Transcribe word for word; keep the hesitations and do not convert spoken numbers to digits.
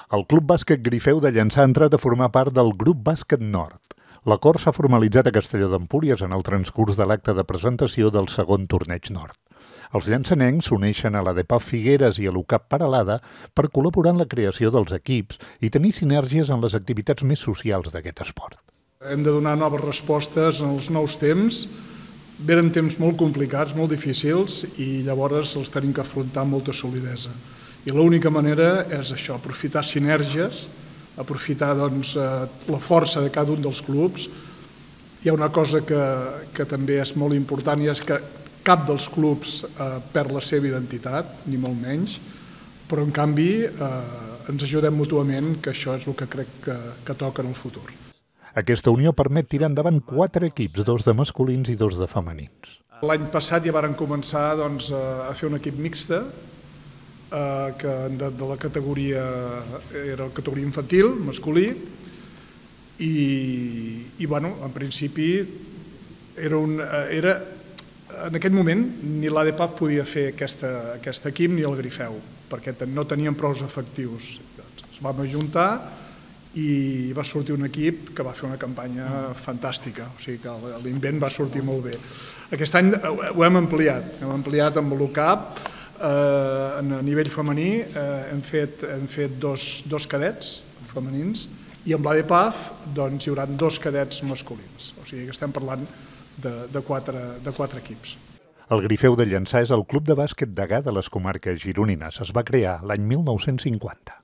El Club Bàsquet Grifeu de Llançà ha entrat a formar part del Grup Bàsquet Nord. L'acord s'ha formalitzat a Castelló d'Empúries en el transcurs de l'acte de presentació del segon torneig nord. Els llançanencs s'uneixen a l'A D P A F Figueres i a l'U C A P Peralada per col·laborar en la creació dels equips i tenir sinergies en les activitats més socials d'aquest esport. Hem de donar noves respostes en els nous temps. Venen temps molt complicats, molt difícils, i llavors els tenim que afrontar amb molta solidesa. I l'única manera és això, aprofitar sinergies, aprofitar doncs, la força de cada un dels clubs. Hi ha una cosa que, que també és molt important i és que cap dels clubs eh, perd la seva identitat, ni molt menys, però en canvi eh, ens ajudem mútuament, que això és el que crec que, que toca en el futur. Aquesta unió permet tirar endavant quatre equips, dos de masculins i dos de femenins. L'any passat ja varen començar doncs, a fer un equip mixte, eh, que de, de la categoria era la categoria infantil, masculí, i, i bueno, en principi era un, era, en aquell moment ni l'A D P A F podia fer aquesta, aquest equip ni el Grifeu, perquè no tenien prou efectius. Ens vam ajuntar i va sortir un equip que va fer una campanya fantàstica, o sigui que l'invent va sortir molt bé. Aquest any ho hem ampliat, hem ampliat amb l'U C A P, eh, a nivell femení eh, hem fet, hem fet dos, dos cadets femenins i amb l'A D P A F doncs, hi haurà dos cadets masculins, o sigui que estem parlant de, de, quatre, de quatre equips. El Grifeu de Llançà és el club de bàsquet degà de les comarques gironines. Es va crear l'any mil nou-cents cinquanta.